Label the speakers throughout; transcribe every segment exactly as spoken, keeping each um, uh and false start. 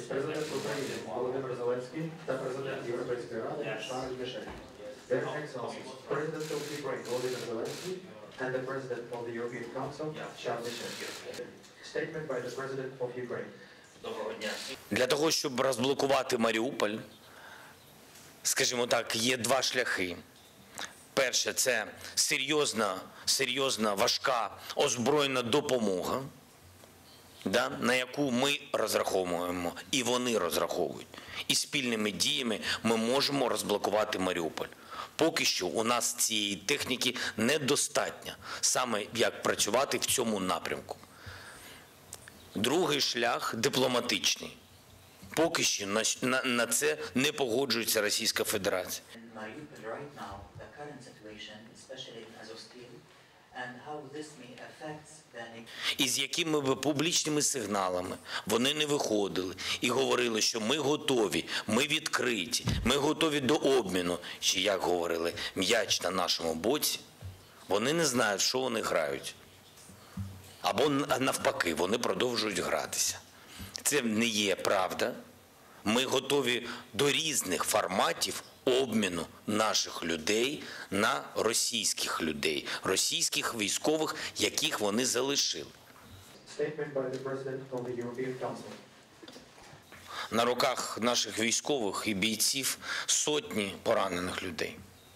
Speaker 1: Президент України Володимир Зеленський та президент Європейської ради Шарль Мішель. Their Excellencies, President of Ukraine Volodymyr Zelenskyy and the President of the European Council, Charles Michel. Statement by the President of Ukraine.
Speaker 2: Для того, щоб розблокувати Маріуполь, скажімо так, є два шляхи. Перше – це серйозна, серйозна, важка озброєна допомога, да, на яку ми розраховуємо і вони розраховують. І спільними діями ми можемо розблокувати Маріуполь. Поки що у нас цієї техніки недостатньо, саме як працювати в цьому напрямку. Другий шлях – дипломатичний. Поки що на, на, на це не погоджується Російська Федерація. І з якими б публічними сигналами вони не виходили і говорили, що ми готові, ми відкриті, ми готові до обміну, чи, як говорили, м'яч на нашому боці, вони не знають, що вони грають. Або навпаки, вони продовжують гратися. Це не є правда. Ми готові до різних форматів обміну наших людей на російських людей, російських військових, яких вони залишили. На руках наших військових і бійців сотні поранених людей.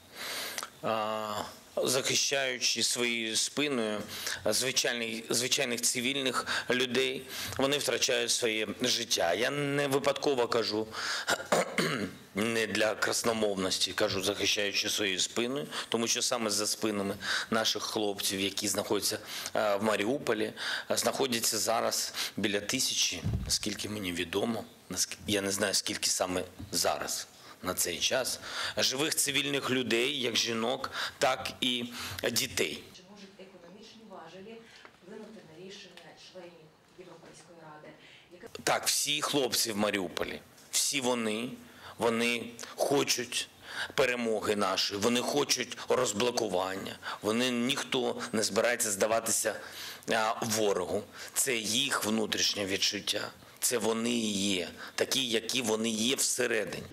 Speaker 2: Захищаючи своєю спиною звичайних, звичайних цивільних людей, вони втрачають своє життя. Я не випадково кажу, не для красномовності, кажу, захищаючи своєю спиною, тому що саме за спинами наших хлопців, які знаходяться в Маріуполі, знаходяться зараз біля тисячі, наскільки мені відомо, я не знаю, скільки саме зараз. На цей час живих цивільних людей, як жінок, так і дітей.
Speaker 3: Чи можуть економічні важелі вплинути на рішення членів Європейської ради?
Speaker 2: Так, всі хлопці в Маріуполі, всі вони, вони хочуть перемоги нашої, вони хочуть розблокування, вони, ніхто не збирається здаватися ворогу. Це їх внутрішнє відчуття. Це вони і є, такі, які вони є всередині.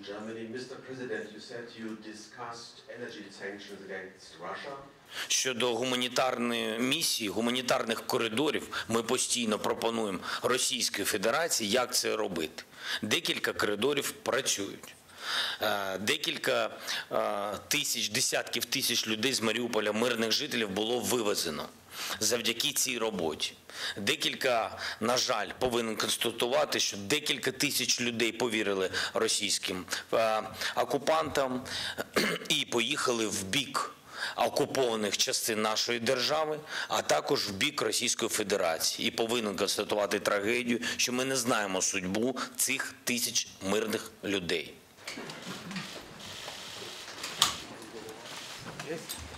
Speaker 2: Щодо гуманітарної місії, гуманітарних коридорів, ми постійно пропонуємо Російській Федерації, як це робити. Декілька коридорів працюють. Декілька тисяч, десятків тисяч людей з Маріуполя, мирних жителів, було вивезено завдяки цій роботі. Декілька, на жаль, повинен констатувати, що декілька тисяч людей повірили російським окупантам і поїхали в бік окупованих частин нашої держави, а також в бік Російської Федерації. І повинен констатувати трагедію, що ми не знаємо судьбу цих тисяч мирних людей. Yes.